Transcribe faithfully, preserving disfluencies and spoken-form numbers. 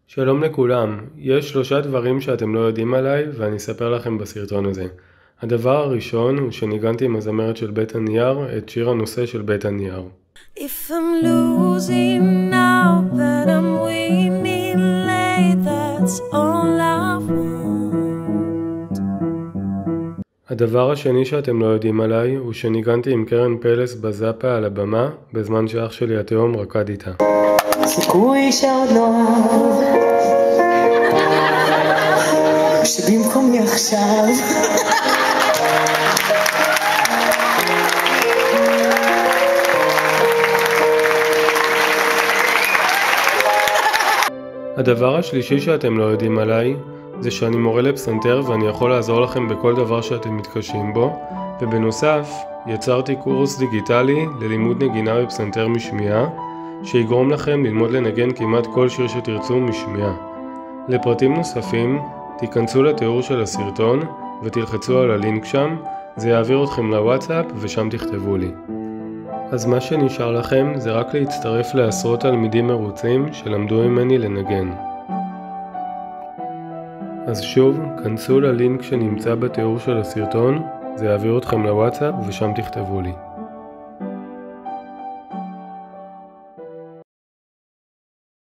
שלום לכולם, יש שלושה דברים שאתם לא יודעים עליי ואני אספר לכם בסרטון הזה. הדבר הראשון הוא שניגנתי עם הזמרת של בית הנייר את שיר הנושא של בית הנייר. If I'm losing now but I'm winning late, that's all I want. הדבר השני שאתם לא יודעים עליי הוא שניגנתי עם קרן פלס בזאפה על הבמה בזמן שאח שלי התאום רקד איתה. סיכוי שעוד לא אהב שבמקומי עכשיו הדבר השלישי שאתם לא יודעים עליי זה שאני מורה לפסנתר ואני יכול לעזור לכם בכל דבר שאתם מתקשים בו, ובנוסף יצרתי קורס דיגיטלי ללימוד נגינה בפסנתר משמיעה שיגרום לכם ללמוד לנגן כמעט כל שיר שתרצו משמיעה. לפרטים נוספים תיכנסו לתיאור של הסרטון ותלחצו על הלינק שם, זה יעביר אתכם לוואטסאפ ושם תכתבו לי. אז מה שנשאר לכם זה רק להצטרף לעשרות תלמידים מרוצים שלמדו ממני לנגן. אז שוב, כנסו ללינק שנמצא בתיאור של הסרטון, זה יעביר אתכם לוואטסאפ ושם תכתבו לי.